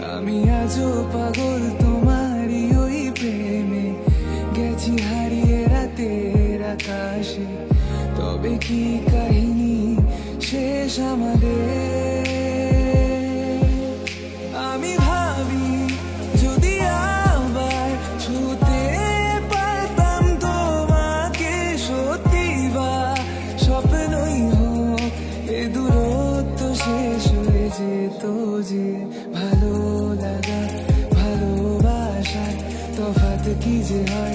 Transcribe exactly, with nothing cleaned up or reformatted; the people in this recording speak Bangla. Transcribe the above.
আমি আজও পাগল তোমারই ওই প্রেমে, গেছি হারিয়ে রাতের আকাশে। তবে কি কাহিনী শেষ আমাদের? আমি ভাবি যদি আবার ছুতে পারতাম তোমাকে, সত্যি বা স্বপ্নই হোক এ দূরত্ব শেষ হয়ে যেত যে। ভালো লাগা ভালোবাসার তফাৎ কি যে হয়